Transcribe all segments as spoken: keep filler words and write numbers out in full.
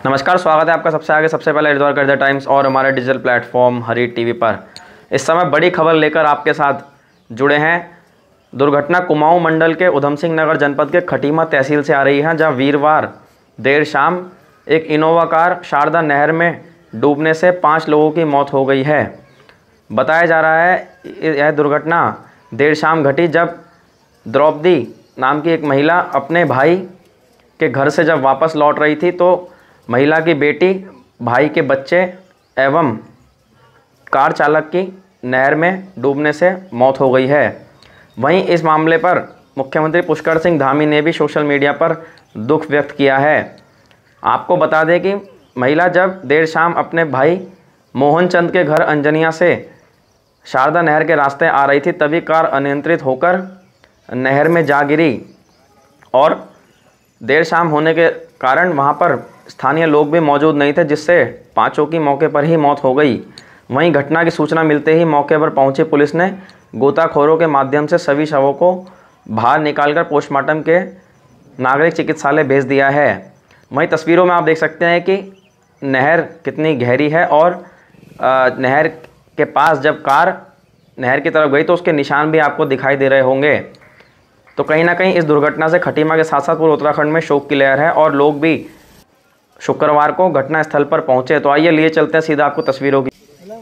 नमस्कार, स्वागत है आपका सबसे आगे सबसे पहले हरिद्वार गरजा टाइम्स और हमारे डिजिटल प्लेटफॉर्म हरी टीवी पर। इस समय बड़ी खबर लेकर आपके साथ जुड़े हैं। दुर्घटना कुमाऊं मंडल के उधम सिंह नगर जनपद के खटीमा तहसील से आ रही है, जहां वीरवार देर शाम एक इनोवा कार शारदा नहर में डूबने से पाँच लोगों की मौत हो गई है। बताया जा रहा है यह दुर्घटना देर शाम घटी जब द्रौपदी नाम की एक महिला अपने भाई के घर से जब वापस लौट रही थी तो महिला की बेटी, भाई के बच्चे एवं कार चालक की नहर में डूबने से मौत हो गई है। वहीं इस मामले पर मुख्यमंत्री पुष्कर सिंह धामी ने भी सोशल मीडिया पर दुख व्यक्त किया है। आपको बता दें कि महिला जब देर शाम अपने भाई मोहन चंद के घर अंजनिया से शारदा नहर के रास्ते आ रही थी, तभी कार अनियंत्रित होकर नहर में जा गिरी और देर शाम होने के कारण वहां पर स्थानीय लोग भी मौजूद नहीं थे, जिससे पांचों की मौके पर ही मौत हो गई। वहीं घटना की सूचना मिलते ही मौके पर पहुंची पुलिस ने गोताखोरों के माध्यम से सभी शवों को बाहर निकालकर पोस्टमार्टम के नागरिक चिकित्सालय भेज दिया है। वहीं तस्वीरों में आप देख सकते हैं कि नहर कितनी गहरी है और नहर के पास जब कार नहर की तरफ गई तो उसके निशान भी आपको दिखाई दे रहे होंगे। तो कहीं ना कहीं इस दुर्घटना से खटीमा के साथ साथ पूरे उत्तराखंड में शोक की लहर है और लोग भी शुक्रवार को घटनास्थल पर पहुंचे। तो आइए लिए चलते हैं सीधा आपको तस्वीरों की।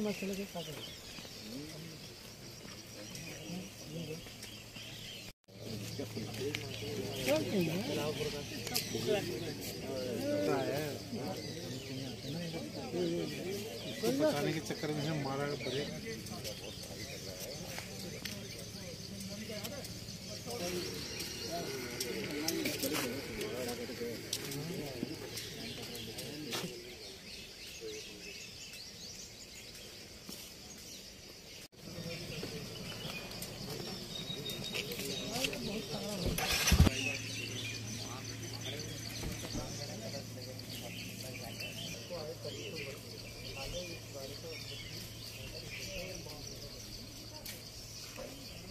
बताने के चक्कर में हम मारा ब्रेक।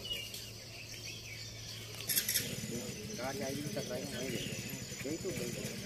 कार जाएगी कर रहा है, यही तो